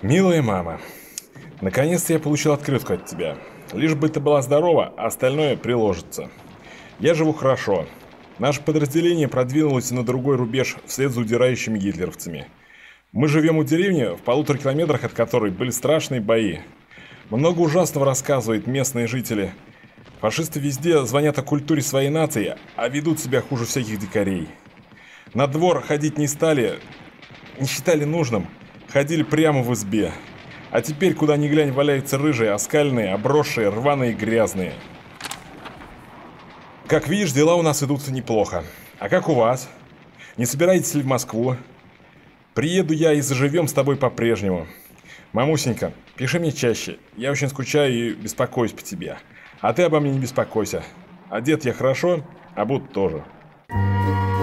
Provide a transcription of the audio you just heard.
Милая мама, наконец-то я получил открытку от тебя. Лишь бы ты была здорова, а остальное приложится. Я живу хорошо. Наше подразделение продвинулось на другой рубеж вслед за удирающими гитлеровцами. Мы живем у деревни, в 1,5 километрах от которой были страшные бои. Много ужасного рассказывают местные жители. Фашисты везде звонят о культуре своей нации, а ведут себя хуже всяких дикарей. На двор ходить не стали, не считали нужным, ходили прямо в избе. А теперь, куда ни глянь, валяются рыжие, оскальные, обросшие, рваные, грязные. Как видишь, дела у нас идут неплохо. А как у вас? Не собираетесь ли в Москву? Приеду я и заживем с тобой по-прежнему. Мамусенька, пиши мне чаще. Я очень скучаю и беспокоюсь по тебе. А ты обо мне не беспокойся. Одет я хорошо, а буду тоже.